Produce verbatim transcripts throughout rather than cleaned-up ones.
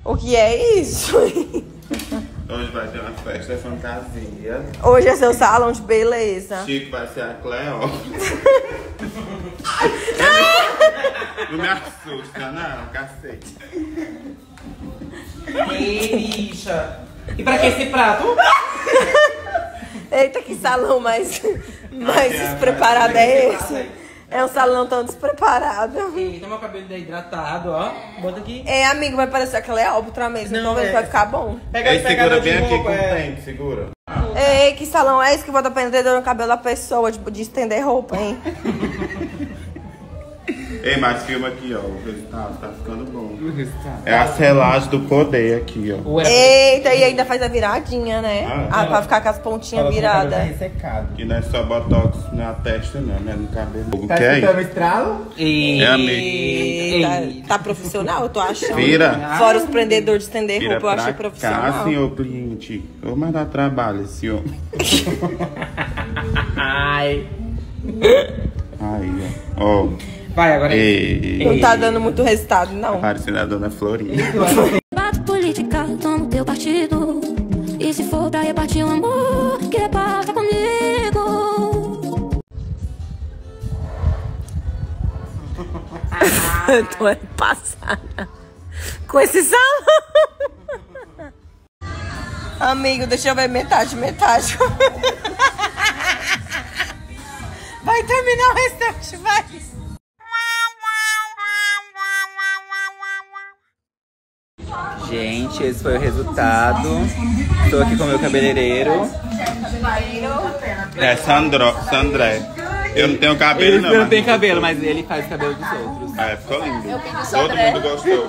O que é isso? Hoje vai ter uma festa fantasia. Hoje é seu salão de beleza. Chico vai ser a Cleópatra. Não me assusta, não, cacete. Ei, bicha. E pra que esse prato? Eita, que salão mais, mais despreparado é esse? É um salão tão despreparado. Eita, meu cabelo tá hidratado, ó. Bota aqui. É, amigo, vai parecer a Cleópatra mesmo. Não, Então é. vai ficar bom. Pega, Ei, pega segura de bem aqui roupa, com o é. pente, segura. Ei, que salão é esse que bota prendedor no cabelo da pessoa, tipo, de estender roupa, hein? Ei, mas filma aqui, ó. O resultado tá ficando bom. É a selagem do poder aqui, ó. Eita, e ainda faz a viradinha, né? Ah, ah, pra ficar com as pontinhas viradas. Ressecado. E não é só botox na testa, não, né? No cabelo. O Tá que é escutando o isso? estralo? É, amigo. Eita, tá profissional, eu tô achando. Vira. Fora os prendedores de estender Vira roupa, eu achei pra profissional. cá, senhor cliente. Vou mandar trabalho esse homem. Ai. Aí, ó. Ó. Vai, agora. Ei. Não tá dando muito resultado, não. Parecendo a dona Florinda. Bato política, tomo teu partido. E se for pra repartir o amor, que reparta comigo. Eu tô é passada com esse salão. Amigo, deixa eu ver metade, metade. Vai terminar o restante, vai. Gente, esse foi o resultado. Estou aqui com o meu cabeleireiro. É Sandro, Sandré. Eu não tenho cabelo, Ele não. não mas tem eu cabelo, gostei. mas ele faz o cabelo dos outros. É, ficou lindo. Todo mundo gostou.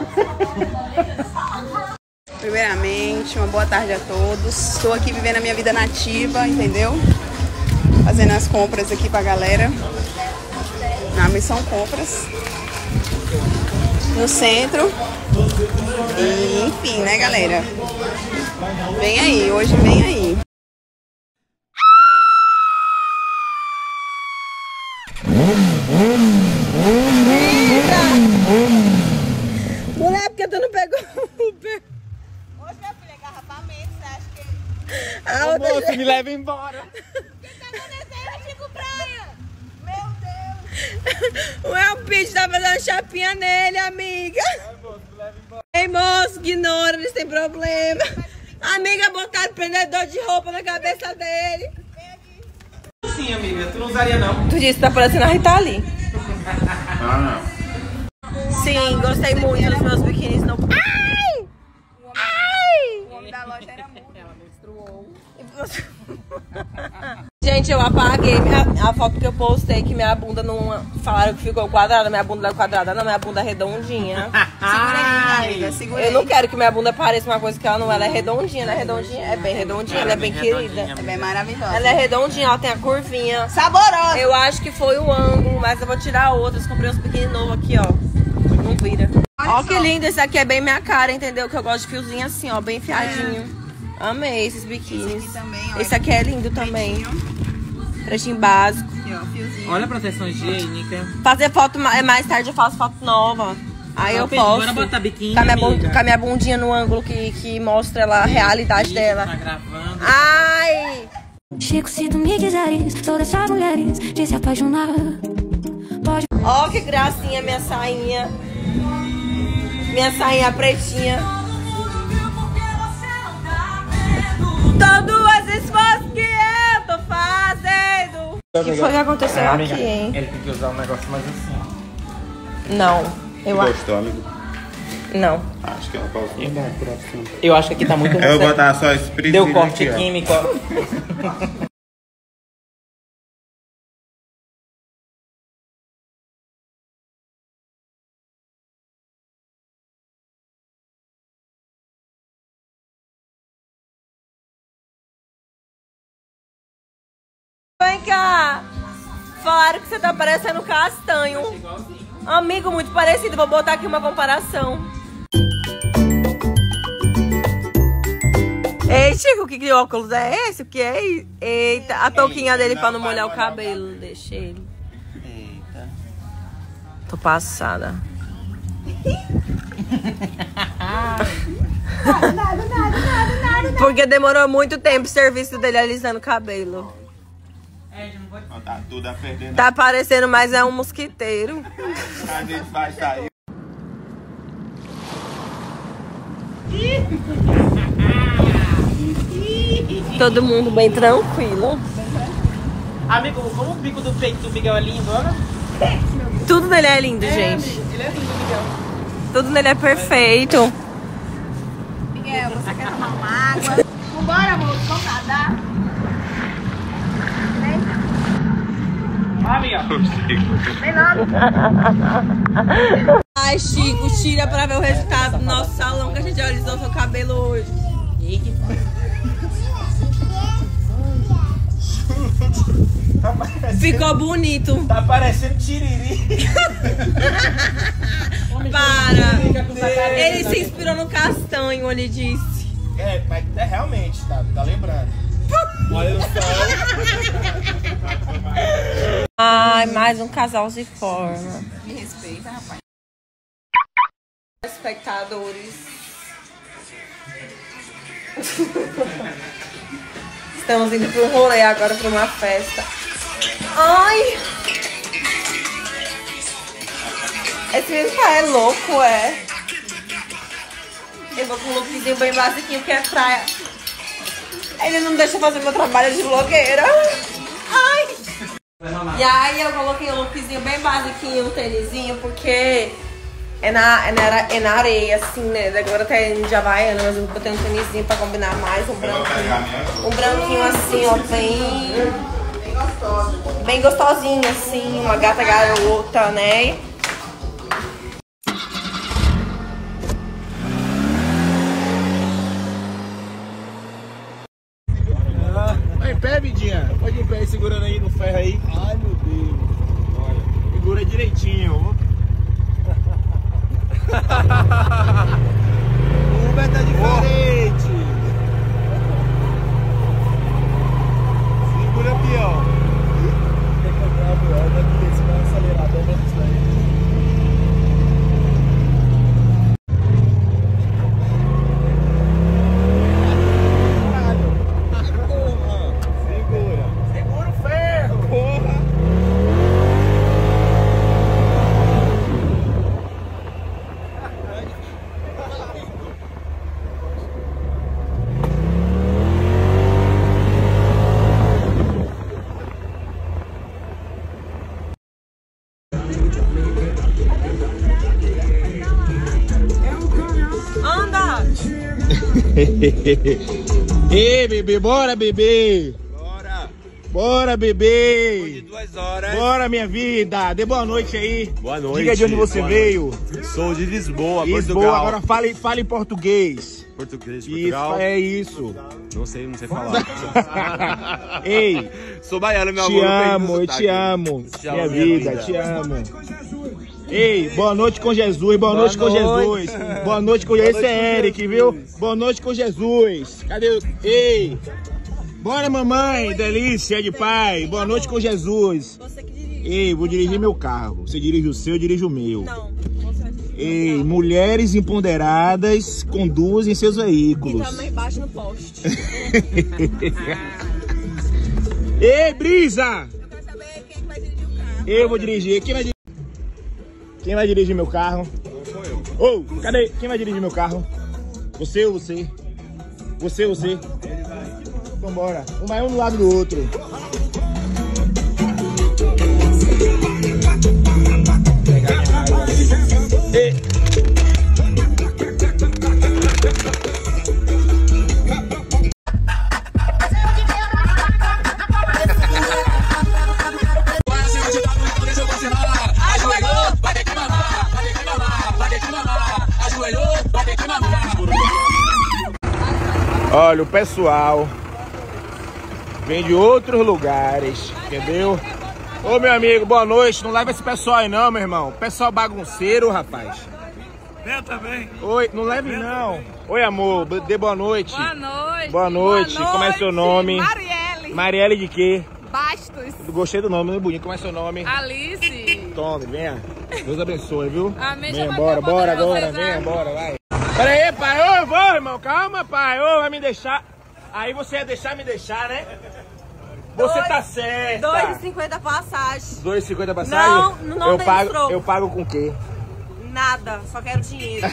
Primeiramente, uma boa tarde a todos. Estou aqui vivendo a minha vida nativa, entendeu? Fazendo as compras aqui pra galera. Na Missão Compras. No centro. E, enfim, né, galera? Vem aí, hoje vem aí. Mulher, porque tu não pegou o Uber? Hoje, minha filha, é garrafamento, você acha que... A outra Moço, me leva embora. O que tá acontecendo, Chico Praia? Meu Deus! O Elpite tá fazendo chapinha nele, amiga. Ei, moço, ignora, eles têm problema. Amiga, botaram prendedor de roupa na cabeça dele. Sim, amiga, tu não usaria não. Tu disse que tá parecendo a Rita Lee. Ah, não. Sim, gostei muito dos meus biquínis. No... Ai! Ai! O homem da loja era muito. Ela menstruou. Gente, eu apaguei minha, a foto que eu postei, que minha bunda não... Falaram que ficou quadrada, minha bunda não é quadrada, não, minha bunda é redondinha. Segura aí, amiga, segura Eu aí. não quero que minha bunda pareça uma coisa que ela não é, ela é redondinha, ela é redondinha, é bem redondinha, ela é bem querida. É bem maravilhosa. Ela é redondinha, ela tem a curvinha. Saborosa! Eu acho que foi o ângulo, mas eu vou tirar outras. Comprei uns biquíni novos aqui, ó. Não vira. Ó que lindo, esse aqui é bem minha cara, entendeu? Que eu gosto de fiozinho assim, ó, bem enfiadinho. Amei esses biquínis. Esse aqui também, ó. Esse aqui é lindo também. Pretinho básico. Aqui, ó, fiozinho. Olha a proteção higiênica. Fazer foto ma- mais tarde, eu faço foto nova. Aí eu Pedro, posso. bora botar biquíni, com, a minha bun- amiga. com a minha bundinha no ângulo que, que mostra ela, a realidade Isso, dela. Tá gravando. Ai! Chico, se tu me quiseres, todas as mulheres de se apaixonar. Pode. Ó que gracinha minha sainha. Minha sainha pretinha. Todo esse esforço que eu tô fazendo. O que foi que aconteceu aqui, hein? Ele tem que usar um negócio mais assim. Não, eu acho. Gostou, amigo? Não. Acho que ela pode mudar por assim. Eu acho que aqui tá muito Eu vou botar só esse prisinho Deu corte aqui, ó. químico, ó. Vem cá. Falaram que você tá parecendo castanho. Amigo, muito parecido. Vou botar aqui uma comparação. Ei, Chico, que, que óculos é esse? O que é isso? Eita, a touquinha dele pra não molhar o cabelo. Deixa ele. Eita. Tô passada. Nada, nada, nada, nada, nada. Porque demorou muito tempo o serviço dele alisando o cabelo. Tá tudo a perdendo. Tá parecendo mais é um mosquiteiro. A gente vai sair. Todo mundo bem tranquilo. Amigo, como o bico do peito do Miguel é lindo, olha. Tudo nele é lindo, É, gente. amigo, ele é lindo, Miguel. Tudo nele é perfeito. Miguel, você quer tomar uma água? Vambora, amor, vamos nadar. Ah, Miguel. Vem logo. Ai, Chico, tira pra ver o resultado do nosso salão que a gente alisou seu cabelo hoje. Ficou bonito. Tá parecendo tiriri. Para. Ele se inspirou no castanho, ele disse. É, mas é realmente, tá, tá lembrando. Olha o sol. Ai, mais um casal de forma. Me respeita, rapaz. Espectadores. Estamos indo para um rolê agora, para uma festa. Ai! Esse mesmo pai é louco, é? Eu vou com um lookzinho bem basiquinho, porque é praia. Ele não deixa eu fazer meu trabalho de blogueira. Ai! E aí eu coloquei um lookzinho bem basiquinho, um tênisinho, porque é na, é, na, é na areia, assim, né? Agora até em Havaiana, mas eu botei um tênisinho pra combinar mais, um branquinho. Um branquinho assim, ó, bem... Bem gostosinho, assim, uma gata garota, né? Vai em pé, vidinha. Pode ir em pé, segurando aí no ferro aí. Ai, meu Deus. Olha, segura direitinho. O Uber tá diferente. Segura aqui, ó. Tem que comprar a boa, vai ter esse acelerador, vamos isso aí. Ei, bebê, bora, bebê! Bora! Bora, De bebê! duas horas. Bora, minha vida! Dê boa noite aí! Boa noite. Diga de onde você Boa veio. noite. Sou de Lisboa, Lisboa, Portugal. agora fale, fale em português. Português, Isso, Portugal. é isso. Não sei, não sei falar. Ei, Sou baiano, meu te amor. não amo, eu tem te amo. Te amo, Minha minha vida, vida. te amo. Ei, boa noite com Jesus, boa, Boa noite com noite. Jesus. Boa noite com Jesus. Esse é Eric, viu? Boa noite com Jesus. Cadê o... Ei, bora mamãe, delícia de pai. Boa noite com Jesus. Você que dirige. Ei, vou dirigir meu carro. Você dirige o seu, eu dirijo o meu. Não, você vai dirigir. Ei, mulheres empoderadas conduzem seus veículos. Tá mais baixo no poste. Ei, Brisa! Eu quero saber quem vai dirigir o carro. Eu vou dirigir. Quem vai dirigir? Quem vai dirigir meu carro? Sou eu. Ô, cadê? Quem vai dirigir meu carro? Você ou você? Você ou você? Então bora. Um vai um do lado do outro. Ei. Olha, o pessoal vem de outros lugares, entendeu? Ô, meu amigo, boa noite. Não leva esse pessoal aí não, meu irmão. Pessoal bagunceiro, rapaz. Vem também. Oi, não leve não. Oi, amor, dê boa noite. Boa noite. Boa noite. Como é seu nome? Marielle. Marielle de quê? Bastos. Gostei do nome, muito bonito. Como é seu nome? Alice. Tome, venha. Deus abençoe, viu? Amém. Venha, Chama bora, aqui a bora foto de agora, vocês, venha, né? bora, vai. Pera aí, pai. Ô, eu vou, irmão. irmão. Calma, pai. Ô, vai me deixar. Aí você ia deixar me deixar, né? Você dois, tá certo. dois e cinquenta passagem. dois e cinquenta passagem? Não, não eu tem pago, troco. eu pago com o quê? Nada, só quero dinheiro.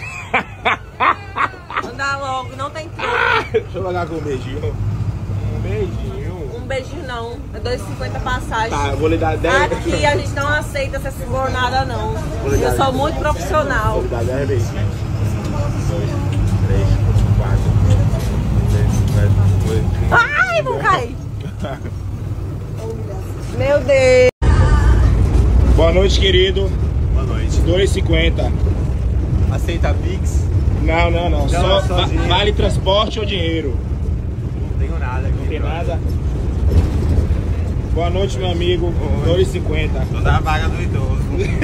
Anda logo, não tem troco. Deixa eu pagar com um beijinho. Um beijinho. Um beijinho não, é dois e cinquenta passagem. Tá, eu vou lhe dar dez. Aqui a gente não aceita essa subornada não. Eu sou muito profissional. Vou lhe dar dez beijinhos. dois, três, quatro, cinco, seis, sete, oito. Ai, vou cair. Meu Deus. Boa noite, querido. Boa noite. dois e cinquenta. Aceita Pix? Não, não, não. Não, só só va dinheiro. vale transporte ou dinheiro? Não tenho nada aqui. Não tem nada? Boa noite, meu amigo. dois e cinquenta. Tô da vaga do idoso.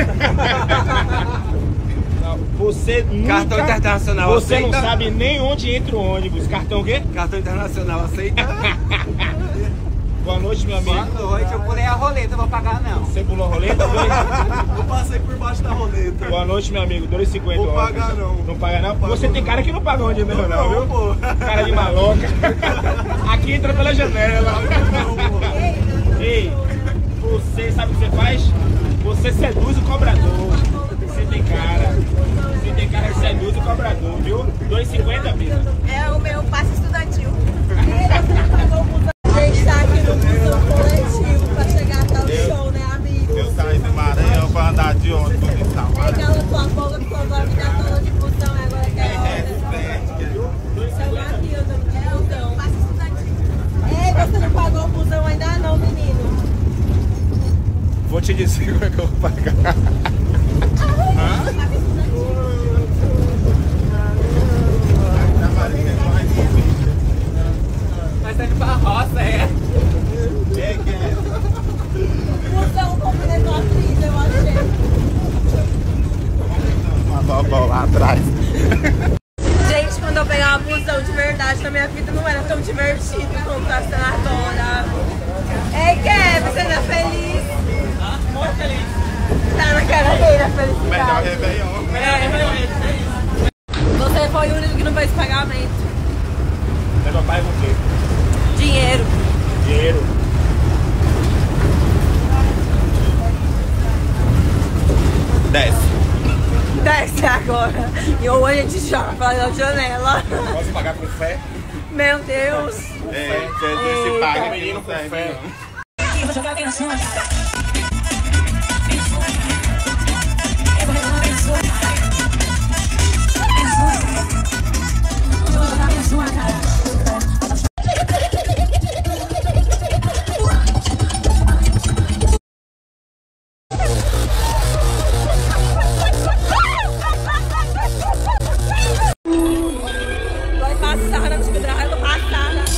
Não, você nunca... Cartão internacional Você aceita? não sabe nem onde entra o ônibus. Cartão o quê? Cartão internacional aceita? Boa noite, meu amigo. Boa noite, eu pulei a roleta, vou pagar não. Você pulou a roleta? Eu passei por baixo da roleta. Boa noite, meu amigo. dois e cinquenta. Vou pagar não. Não paga não? Você tem cara que não paga onde mesmo, não, viu? Pô. Cara de maloca. Aqui entra pela janela. Ei, você sabe o que você faz? Você seduz o cobrador. Você tem cara. Você tem cara que seduz o cobrador, viu? dois e cinquenta, filha. É o meu passe estudantil. A gente tá aqui no busão coletivo pra chegar até o show, né, amigo? Eu saí de Maranhão pra andar de ônibus e tal. É aquela tua boca que falou a vida toda de busão, é agora que é hora. Chama aqui, eu tô no busão. Passe estudantil. Ei, você não pagou o busão ainda não, menino? Vou te dizer como é que eu vou pagar. Mas tá indo pra roça, é? Busão com diretor atriz, eu achei. Uma bobó lá atrás. Gente, quando eu pegava busão de verdade na minha vida não era tão divertido como tá sendo agora. Ei, Kevin, você tá feliz? Muito feliz. Tá na cara dele a Melhor felicidade. Réveillon. Você foi o único que não fez pagamento. Meu pai com o quê? Dinheiro. Dinheiro. Desce. Desce agora. E ou a gente joga pela janela. Posso pagar com fé? Meu Deus. É, Jesus se paga, menino com fé. Eu vou jogar bem na sua cara. Vai passar na despedrada, vai passar na...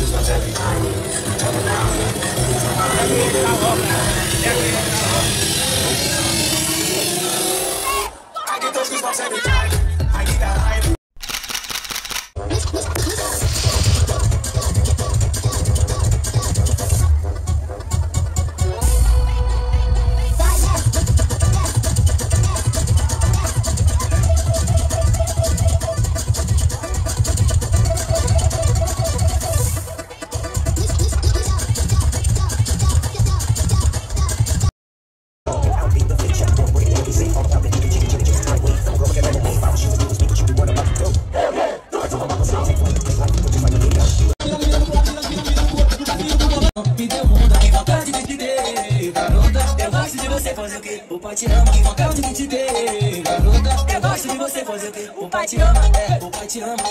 O pai te ama, que vontade de te ter, garota. Eu gosto de você fazer o quê? O pai te ama, é, o pai te ama.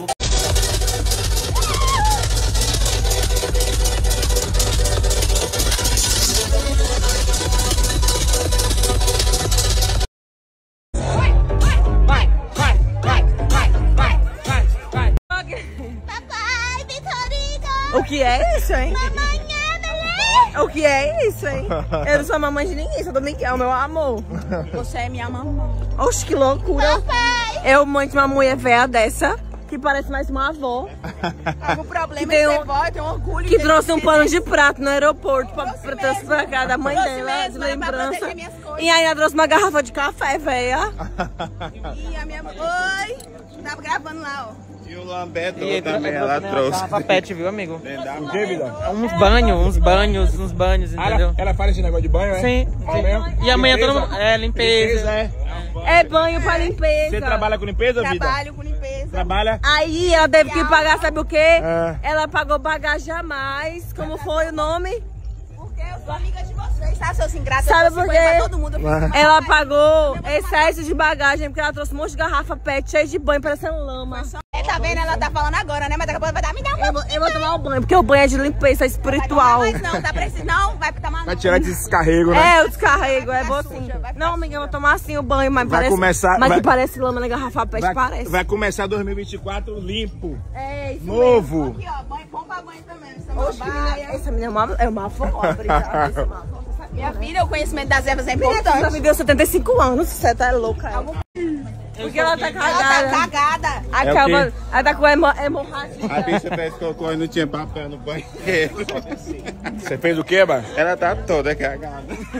Vai, vai, vai, vai, vai, vai, vai. Papai, Vitorino. O que é isso, hein? Mamãe Emily. O que é isso, hein? Eu não sou mamãe de ninguém, sou do Miguel, meu amor. Você é minha mamãe. Oxe, que loucura. Papai. Eu, mãe de uma mulher velha dessa, que parece mais uma avó. O problema Que tem é um- ser vó, eu tenho orgulho. Que de trouxe um ser pano desse. de prato no aeroporto pra, Trouxe pra trouxe mesmo. pra cá da mãe Trouxe dela, mesmo, de era pra lembrança. proteger minhas coisas. E ainda trouxe uma garrafa de café, velha. E a minha mãe. Oi! Tava gravando lá, ó. E o Lambeto E também, ele ela trouxe. garrafa pet, viu, amigo? O que, vida? Uns banhos, uns banhos, uns banhos, Ah, entendeu? ela, ela faz esse negócio de banho, é? Sim. É mesmo? E amanhã Limpeza? todo mundo... É, limpeza. Limpeza, é. É banho pra limpeza. Você trabalha com limpeza, vida? Trabalho com limpeza. Trabalha? Aí ela teve que pagar, sabe o quê? É. Ela pagou bagagem a mais. Como foi o nome? Porque eu sou amiga de vocês, tá, seus ingratos? Sabe Eu dou por cinquenta quê? pra todo mundo. Ela pagou excesso de bagagem, porque ela trouxe um monte de garrafa pet cheio de banho, parecendo lama. É, tá vendo? Ela tá falando agora, né? Mas daqui a pouco vai dar, me dá Eu uma. vou, eu vou tomar um banho, porque o banho é de limpeza espiritual. Mas não, tá precisando. Não, vai tomar. Vai tirar esse descarrego, né? É, o descarrego, é bom assim. Não, amiga, eu vou tomar assim o banho, mas Vai parece... começar- Mas vai- que parece lama na garrafa pet, Vai, parece. vai começar dois mil e vinte e quatro limpo. É, isso Novo. Aqui, ó, banho, bom pra banho também. Você Oxe, menina, essa menina é uma, é uma pobre, tá? Essa é uma pobre. Minha filha, o conhecimento das ervas é Ela importante. viveu setenta e cinco anos, você tá louca. Ela. Porque ela tá Ela tá cagada. cagada. Acaba, É o quê? ela tá com hemo, hemorragia. A bicha fez cocô e não tinha papel no banheiro. Você fez o quê, mano? Ela tá toda cagada.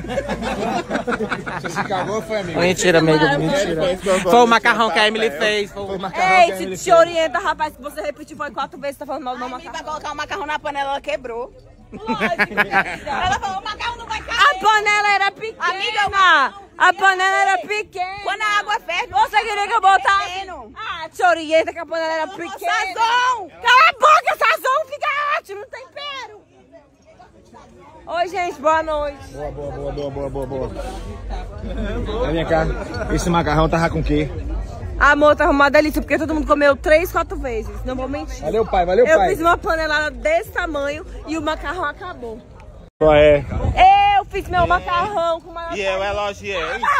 Você se cagou, foi, amigo? Mentira, amigo, mentira. Fez cocô, Foi o não macarrão tinha que a Emily papel. fez. Foi o macarrão. Ei, se te orienta, rapaz, que você repetiu foi quatro vezes, tá falando mal do meu Ai, pra macarrão. colocar o macarrão na panela, ela quebrou. Lógico. Ela falou, o macarrão não vai cair. A panela era pequena. Amiga, a panela era pequena. Quando a água ferve, Você queria que eu botasse? Pequeno. Ah, te orienta que a panela era pequena. Sazon. Cala a boca, Sazon, fica ótimo, não tem tempero. Oi, gente, boa noite. Boa, boa, boa, boa, boa, boa, boa. Vem cá. Esse macarrão tava com o quê? Amor, tá uma delícia, porque todo mundo comeu três, quatro vezes. Não vou mentir. Valeu, pai, valeu, Eu pai. fiz uma panelada desse tamanho e o macarrão acabou. Qual é? Eu fiz meu macarrão com maior E eu elogiei.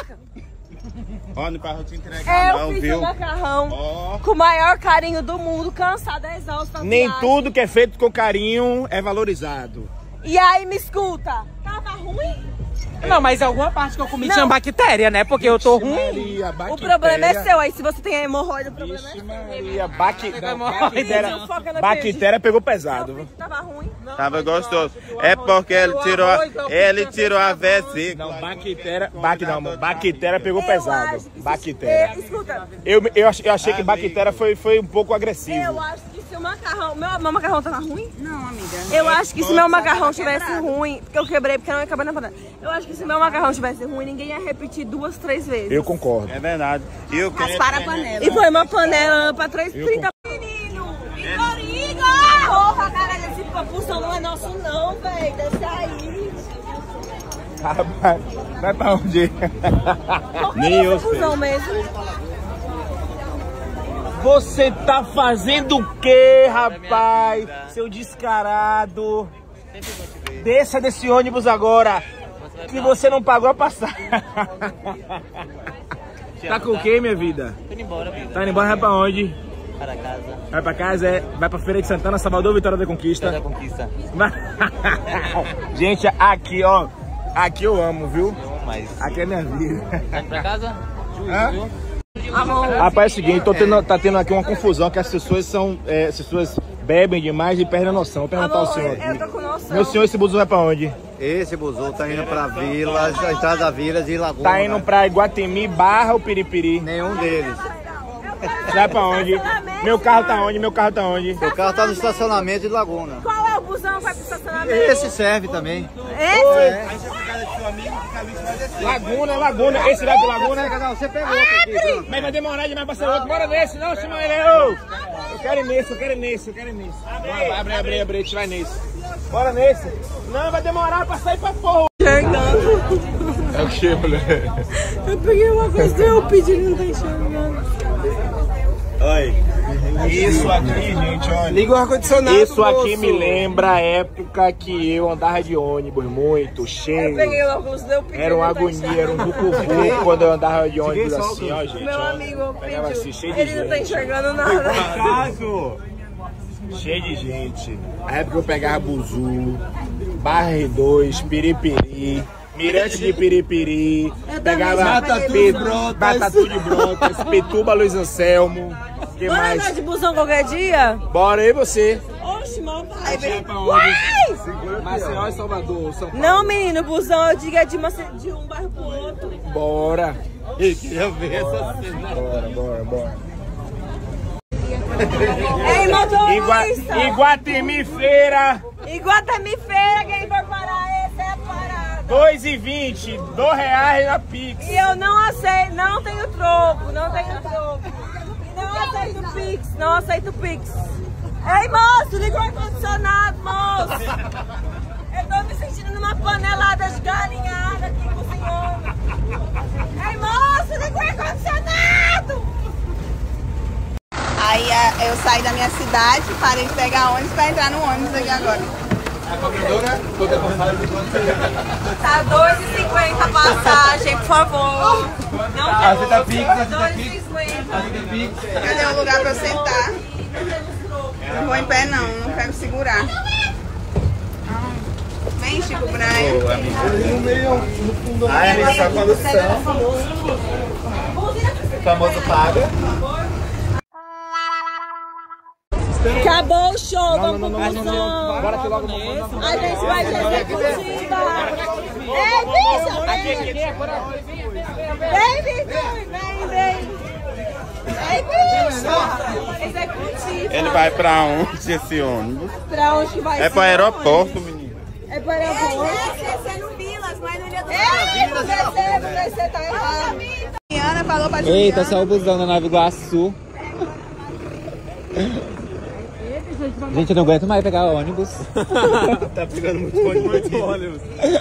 Ó, não parou te entregar É, Eu não, fiz viu? meu macarrão Ó. com o maior carinho do mundo, cansada, exausta. Nem viagem. tudo que é feito com carinho é valorizado. E aí, me escuta, tava ruim? Não, mas alguma parte que eu comi Não. tinha bactéria, né? Porque eu tô ruim. Maria, O problema é seu, aí se você tem hemorroida, o problema é Vixe, seu. Maria, baque... não, Não, bactéria, não foca no bactéria pegou pesado. viu? Tava ruim? Tava gostoso. É porque ele tirou a, ele tirou a vesícula. Não, bactéria, bac, não, amor, bactéria pegou Eu pesado. acho que se- Bactéria. É, escuta, Eu, eu, ach- eu achei que bactéria foi, foi um pouco agressivo. eu acho que se o macarrão... Meu, meu macarrão tava ruim? Não, amiga. Eu acho que se meu macarrão tivesse ruim, porque eu quebrei, porque não ia acabar na panela. Eu acho que se meu macarrão tivesse ruim, ninguém ia repetir duas, três vezes. Eu concordo. É verdade. E o creme Para a também. panela. E foi uma panela pra três, trinta... Menino, Igorigo! Porra, cara, esse papuzão não é nosso não, velho. Desce aí. Rapaz, vai pra onde? Nem eu sei. Papuzão mesmo. Você tá fazendo o quê, rapaz? Seu descarado. Desça desse ônibus agora, que você não pagou a passagem. Tá com o quê, minha vida? Tô indo embora, vida. Tá indo embora, vai pra onde? Para casa. Vai pra casa, é? Vai pra Feira de Santana, Salvador, Vitória da Conquista. Da conquista. Gente, aqui, ó. Aqui eu amo, viu? Mas. Aqui é minha vida. Tá indo pra casa? Juízo, Hã? viu? Rapaz, é o seguinte, tô tendo, tá tendo aqui uma confusão, que as pessoas são. É, as pessoas bebem demais e perdem a noção. Vou perguntar ao senhor eu tô aqui. com noção. Meu senhor, esse buzu vai pra onde? Esse busão tá indo pra Vilas, a entrada da Vilas e Laguna. Tá indo pra Iguatemi barra ou Piripiri? Nenhum deles. Vai pra onde? Meu carro tá onde? Meu carro tá onde? O carro tá no estacionamento de Laguna. Qual é o busão que vai pro estacionamento? Esse serve também. Esse? Laguna, Laguna. Esse vai pro Laguna? Não, você pegou outro aqui. Mas vai demorar demais pra ser outro. Bora nesse, não, chama ele. Ô. Eu quero ir nesse, eu quero ir nesse, eu quero ir nesse. Vai, abre, abre, abre, a gente vai nesse. Bora nesse. Não, vai demorar pra sair pra porra. É o que, mulher? Eu peguei uma coisa eu pedi e não tá enxergando. Olha. Isso aqui, gente, olha. Liga o ar-condicionado. Isso aqui me lembra a época que eu andava de ônibus muito, Eu cheio. peguei o óculos eu pedi. Era uma não tá agonia, era um enxergando. vucu quando eu andava de ônibus assim, ó, gente. Meu ó. amigo Pegava assim, pediu. cheio de Ele não tá gente. enxergando nada. Caso! Cheio de gente. A época eu pegava buzu, Barra R dois, Piripiri, Mirante de Piripiri, pegava Batatu Pi- de Brotas. Batatu de Brotas, Pituba Luiz Anselmo. Que Bora mais? andar de busão qualquer dia? Bora aí você. Oxe, mano. Vai, Vai pra onde? Uai! Maceió e Salvador, São Paulo. Não, menino, busão eu digo é de, uma, de um bairro pro outro. Bora. Eu queria ver essa cena. Bora, bora, bora. Ei, motorista! Igua, Iguatemi Feira. Iguatemi Feira, quem for parar esse é a parada. dois e vinte, dois reais na Pix. E eu não aceito, não tenho troco, não tenho troco. Não aceito Pix, não aceito Pix. Ei, moço, liga o ar-condicionado, moço. Eu tô me sentindo numa panelada de galinhada aqui cozinhando. Ei, moço, liga o ar-condicionado. Aí eu saí da minha cidade, parei de pegar ônibus pra entrar no ônibus aqui agora. A cobradora? Toda passagem. Tá dois e cinquenta a passagem, por favor. Não Aceita Pix, aceita dois e Pix. cinquenta. Aceita Pix. Cadê o lugar pra eu sentar? Não vou em pé não, não quero segurar. Vem, Chico Braia. No meio, no fundo. Ah, é só condução. O famoso paga. Acabou o show, vamos pro busão. Bora que logo A gente vai de executiva. Ei, bicho! Vem, Vitor! Vem, vem! Ei, bicho! Executiva. Ele vai pra onde esse ônibus? Pra onde que vai É ser? pro aeroporto, menino. É pro aeroporto. É, descer no Vilas, mas não ia Ei, vou descer, vou descer, tá errado. Ana falou pra Juliana. Eita, só o busão da Nova Iguaçu. Gente, eu não aguento mais pegar ônibus. Tá pegando muito ônibus, muito ônibus.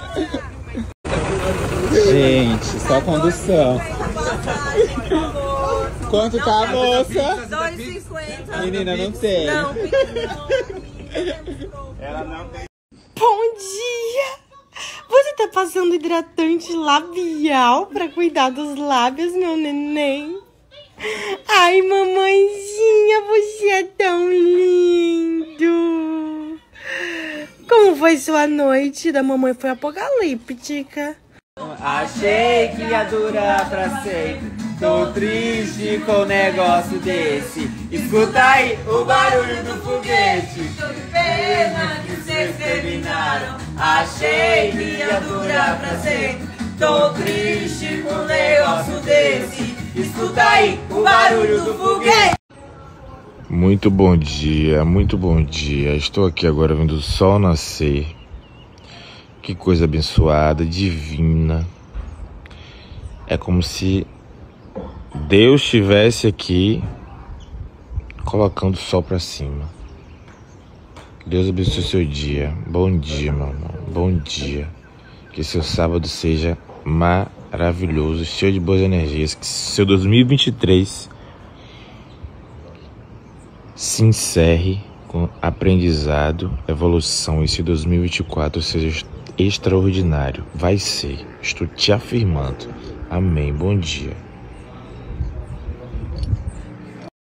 Gente, só condução. Quanto tá, moça? dois e cinquenta. Menina, não tem. Não, Ela não tem. Bom dia! Você tá passando hidratante labial pra cuidar dos lábios, meu neném? Ai, mamãezinha, você é tão lindo! Como foi sua noite? Da mamãe foi apocalíptica. Achei que ia durar pra sempre. Tô triste com um negócio desse. Escuta aí o barulho do foguete. tô de pena que vocês terminaram. Achei que ia durar pra sempre. Tô triste com um negócio desse. Escuta aí o barulho do foguete. Muito bom dia, muito bom dia. Estou aqui agora vendo o sol nascer. Que coisa abençoada, divina. É como se Deus estivesse aqui colocando o sol pra cima. Deus abençoe seu dia. Bom dia, meu amor. Bom dia. Que seu sábado seja maravilhoso, cheio de boas energias. Que seu dois mil e vinte e três se encerre com aprendizado, evolução. E se dois mil e vinte e quatro seja extraordinário. Vai ser. Estou te afirmando. Amém. Bom dia.